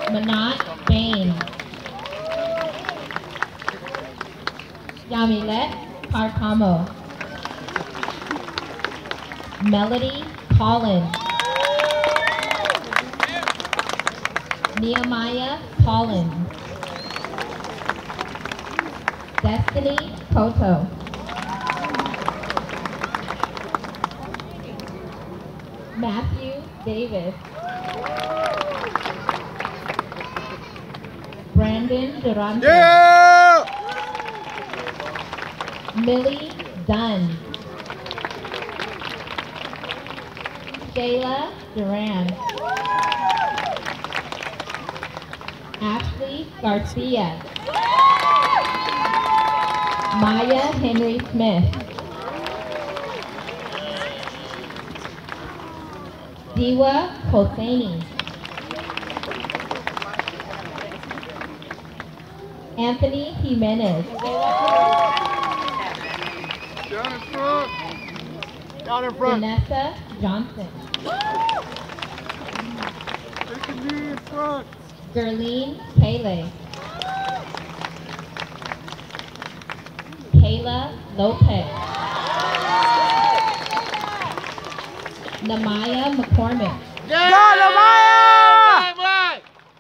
Manat Bain. Yamilet Carcamo. Melody Collins. Nehemiah Collins. Destiny Koto. Matthew Davis. Brandon Durante. Yeah! Millie Dunn. Shayla Duran. Ashley Garcia. Maya Henry Smith. Diwa Hosseini. Anthony Jimenez. Down in front. Down in front. Vanessa Johnson. Take a knee in front. Gerline Pele. Kayla Lopez. Namaya McCormick. Yeah! Go, Lamaya!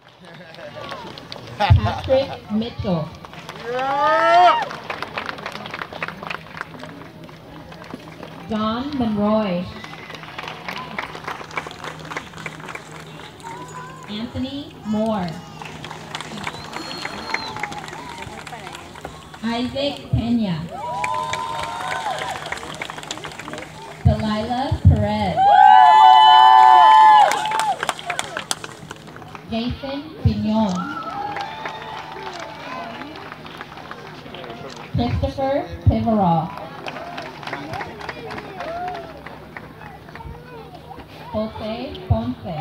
Patrick Mitchell. Yeah! John Monroy. Anthony Moore. Isaac Pena. Delilah Perez. Jason Pignon. Christopher Pivarall. Jose Ponce.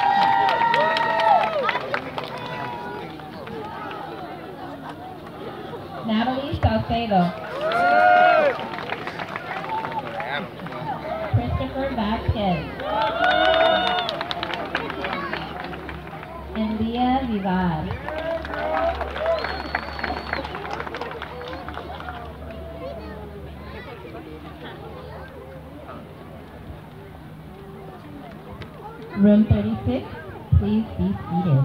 Natalie Salcedo. Christopher Vasquez. And Leah Vivaz. Room 36, please be seated.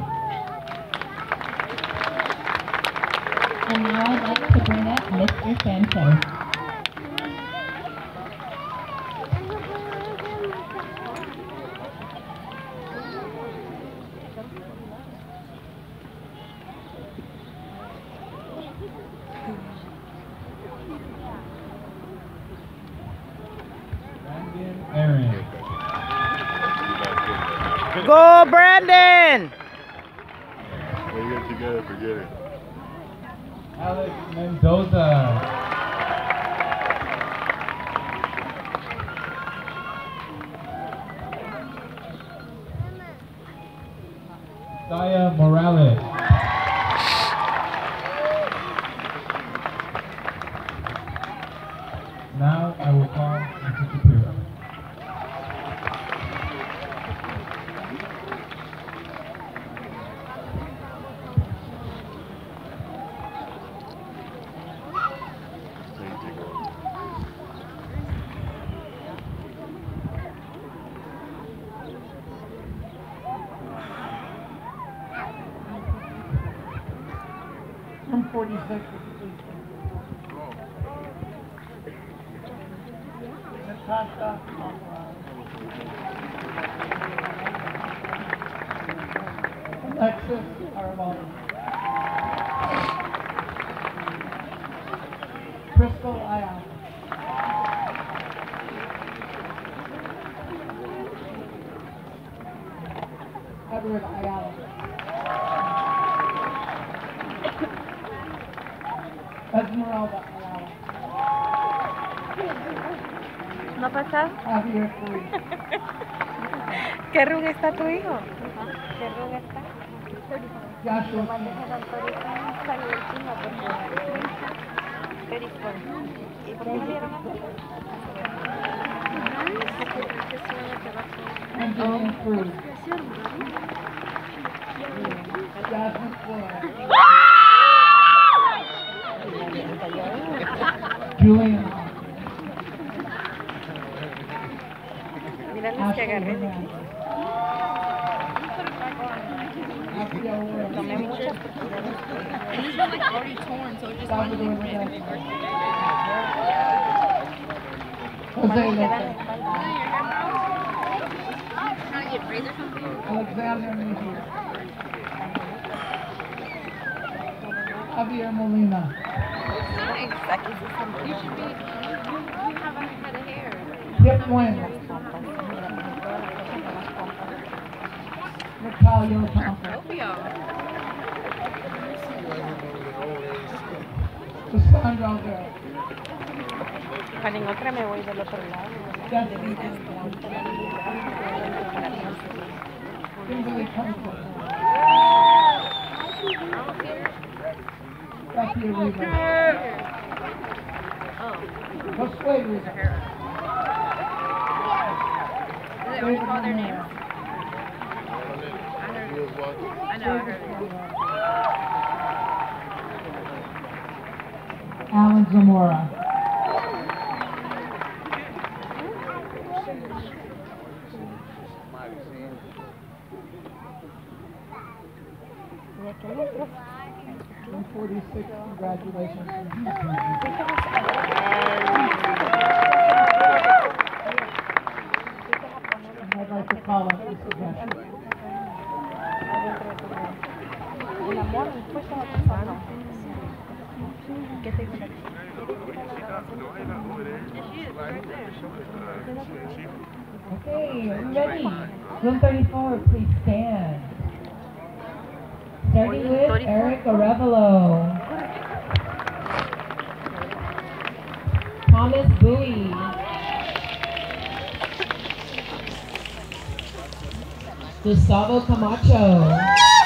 And now I'd like to bring up Mr. Sanchez. Brandon Aaron. Go, Brandon! When you get together, forget it. Alex Mendoza. Saya Morales. Now I will call Mr. Shapiro. Room 46, please. Natasha Alexis Armani. Crystal Ayala. Edward Ayala. Esmeralda Ayala. ¿No ha pasado? Javier Cruz. ¿Qué run está tu hijo? ¿Qué run está? Joshua ¿Y por qué no dieron Angelina Cruz. Jasmine Flores. Julian. Mira los que agarré de aquí. Tomé muchas porque These are like already torn, so it just went like red. Jose Lopez. Trying to get braids or something? Alexander Mejia. Javier Molina. Nice. You should be. You have a head of hair. Kip Bueno. Natalia Thompson. Both of y'all. Cassandra Aldera. Para en otra me voy del otro lado. Kimberly Thompson. Jackie Rivas. Josue Rivas. Did they already call their names? I know, I heard it. Alan Zamora. And 46, congratulations. And I'd like to call up the suggestion. El amor, pues como tu mano. ¿Qué te gusta? Okay, are you ready? Room 34, please stand. Starting with Eric Arevalo. Thomas Bowie. Gustavo Camacho.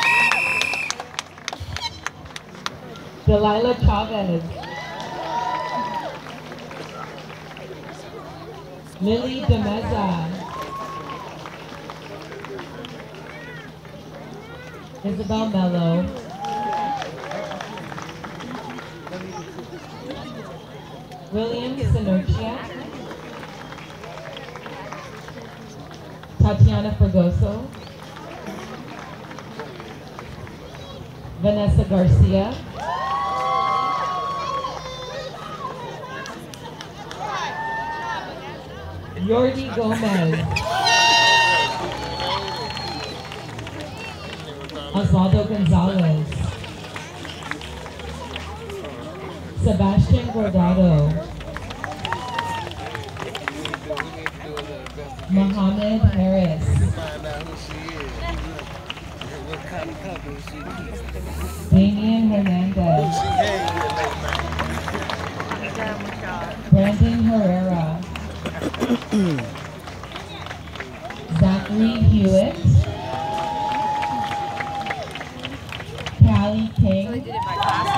Delilah Chavez. Lily DeMeza. Isabel Mello. William Sinertia. Tatiana Fregoso. Vanessa Garcia. Jordi Gomez. Osvaldo Gonzalez. Sebastian Gordado. Mohammed Harris. Damian Hernandez. Brandon Herrera. Zachary Hewitt. Callie King. So they did it by class.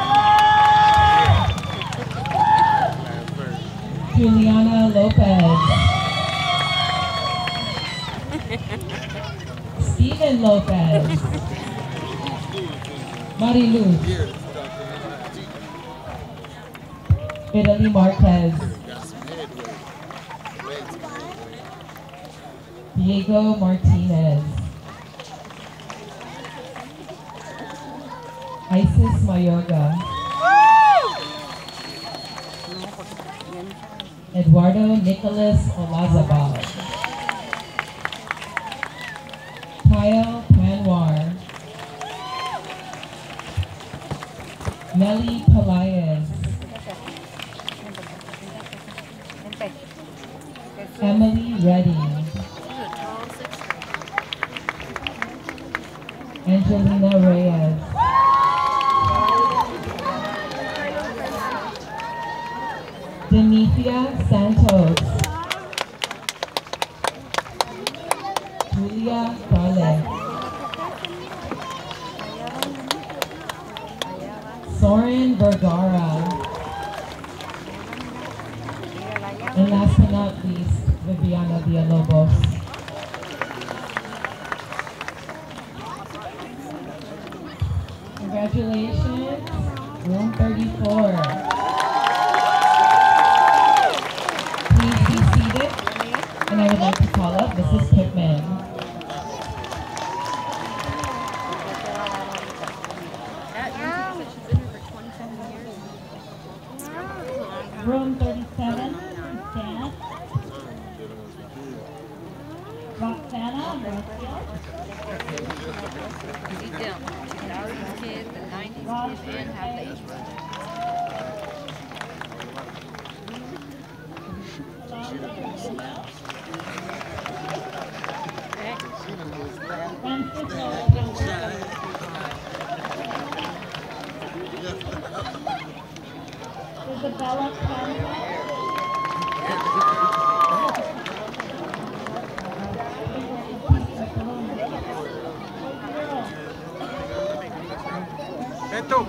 Juliana Lopez. Steven Lopez. Mariluz. Italy Marquez. Diego Martinez. Isis Mayorga. Eduardo Nicholas Olazabal. Kyle Panwar. Nelly Pelaez. Emily Redding. Angelina Reyes. Demetria Santos. Julia Gale. Soren Vergara. And last but not least, Viviana Villalobos. Congratulations, room 34. Please be seated, and I would like to call up Mrs. Pittman. Room 37, stand. Roxana Rosefield. We don't. 2000 kids, the 90s kids, and half the age group. Isabella Campbell. Beto.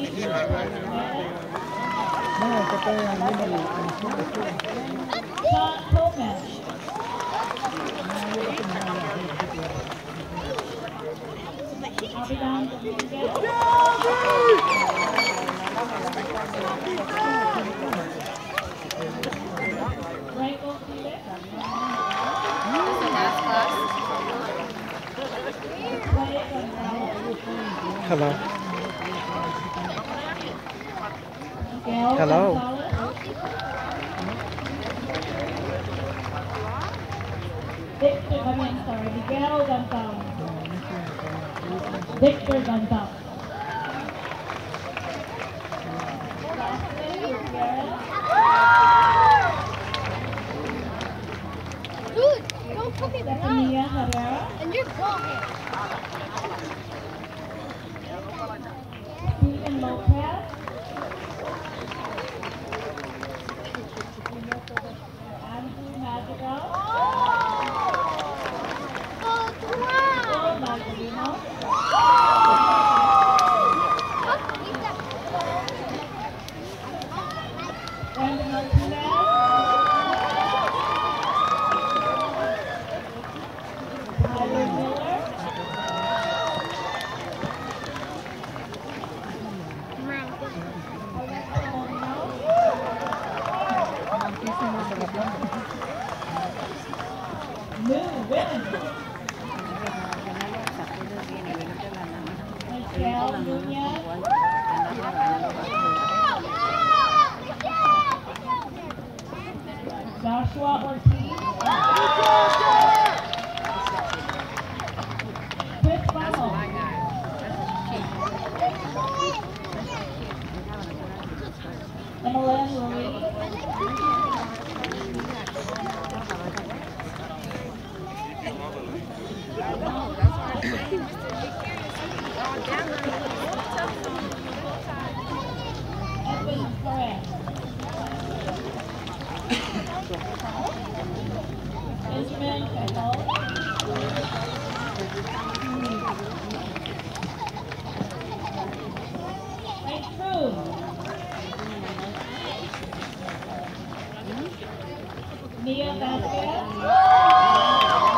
Sean Coleman. Abidan Dominguez. Franco Felix. This is the last class. Hello. Miguel Hello. Gonzalez. Victor, I'm sorry, Miguel Gonzalez. Victor Gonzalez. Lastly, Gutierrez. Dude, don't cook it Stephania right. Herrera. And you're bald head. Stephen Lopez. Andrew Madrigal. Phil Margarino. Brandon Martinez. Tyler Miller. Alexa Munoz. New women. Michelle Nunez. Joshua Ortiz. Chris Vamos. Emmeline Ruiz. Edwin Flores. Benjamin Kettle. Frank Cruz. Mia Vasquez.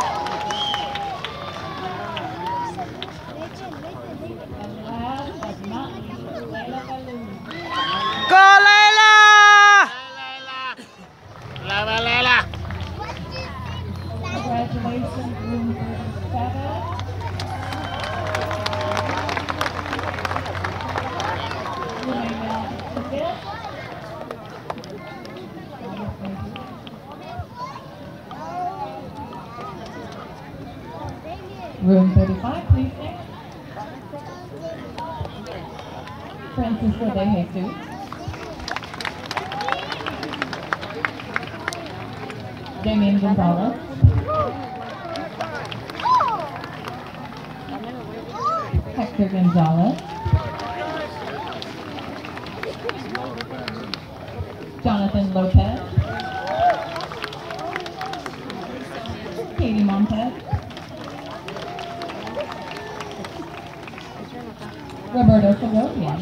And last but not least, Leila Balloon. Go, Layla! Congratulations, room 37. You may now forget. Room 35, please stand. Francisco de Jesus. Damien Gonzalez. Hector Gonzalez. Jonathan Lopez. Katie Montez. Roberto Segovia.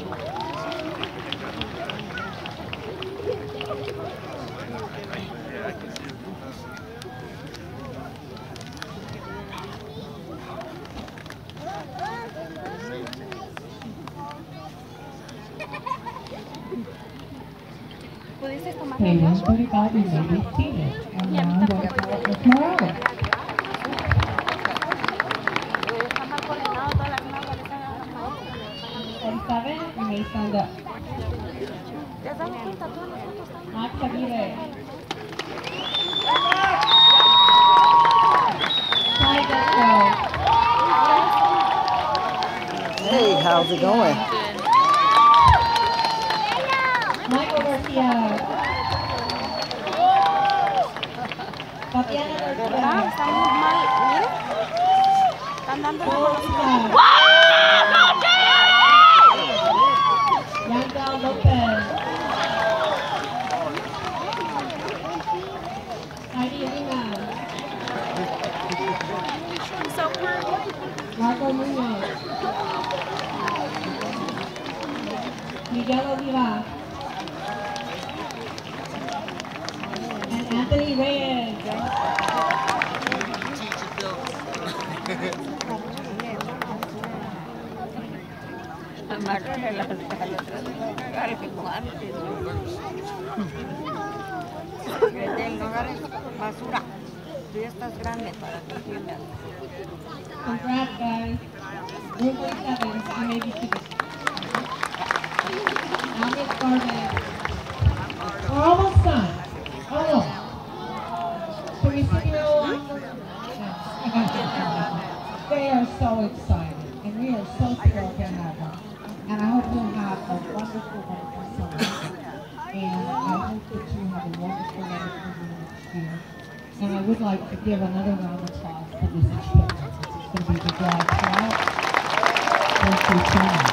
Okay, 135, you may be seated. And now I'm going to call up Ms. Morales. 47, you may stand up. Max Aguirre. Hey, how's it going? Michael Garcia. Tatiana Garcia. Estamos mal, mire. Están dando la Yandel Lopez. Heidi Lima. Marco Munoz. Miguel Oliva. And Anthony Reyes. basura. Tú ya estás grande para que entiendas. Congrats, guys. Room 47, you may be seated. Now get started. We're almost done. Almost. Can we see your They are so excited, and we are so thrilled to have them. And I hope you'll have a wonderful, wonderful summer. And I hope that you have a wonderful, wonderful next year. And I would like to give another round of applause to this instructor. It's going to be the glad shout. Thank you so much.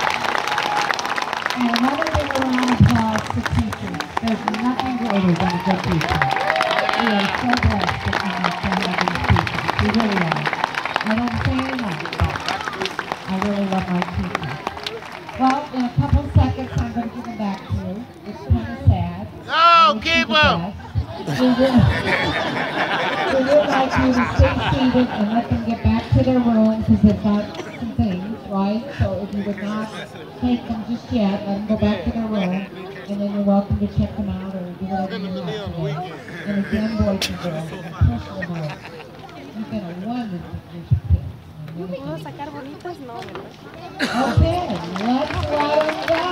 And another big round of applause to teachers. There's nothing greater than a good teacher. We are so blessed to have these teachers. We really are. I don't say enough, but I really love my teachers. Well, in a couple seconds, I'm going to give them back to you. It's kind of sad. No, keep them! We would like you to stay seated and let them get back to their room because they've got some things, right? So if you would not take them just yet, let them go back to their room, and then you're welcome to check them out or do whatever you want today. And again, boys and girls, personal note, you've been a wonderful group of kids. ¿Puedo sacar bonitas? No, ¿verdad? Okay, let's let them go.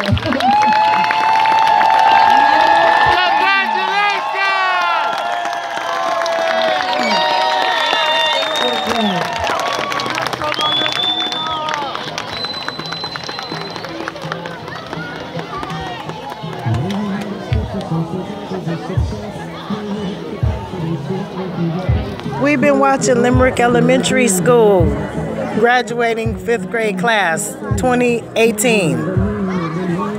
We've been watching Limerick Elementary School graduating 5th grade class 2018.